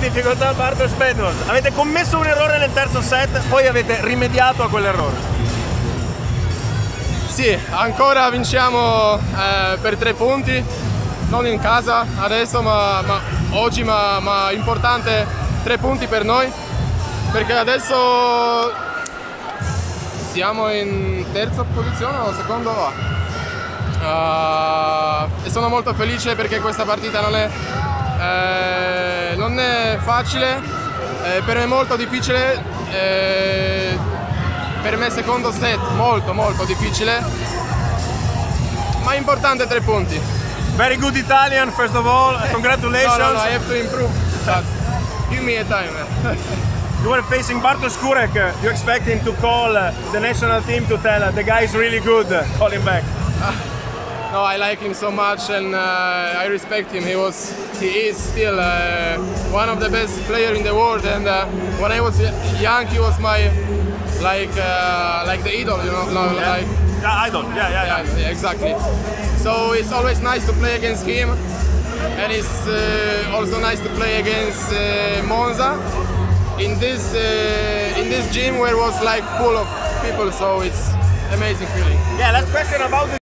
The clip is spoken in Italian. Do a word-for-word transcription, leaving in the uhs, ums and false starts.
difficoltà Bartosz Bednarz. Avete commesso un errore nel terzo set, poi avete rimediato a quell'errore. Sì, ancora vinciamo eh, per tre punti, non in casa adesso, ma, ma oggi, ma, ma importante tre punti per noi, perché adesso siamo in terza posizione o secondo va. Uh, e sono molto felice perché questa partita non è, eh, non è facile, eh, per me è molto difficile, eh, per me secondo set molto molto difficile, ma è importante tre punti. Very good Italian, first of all, congratulations. No, no, no, I have to improve, but give me a time. You were facing Bartosz Kurek, you expect him to call the national team to tell the guy is really good, call him back. Uh, No, I like him so much and uh, I respect him. He was, he is still uh, one of the best players in the world. And uh, when I was young, he was my like uh, like the idol, you know, no, yeah. like yeah, idol. Yeah, yeah, yeah, yeah, exactly. So it's always nice to play against him, and it's uh, also nice to play against uh, Monza in this uh, in this gym where it was like full of people. So it's amazing feeling. Yeah, last question about the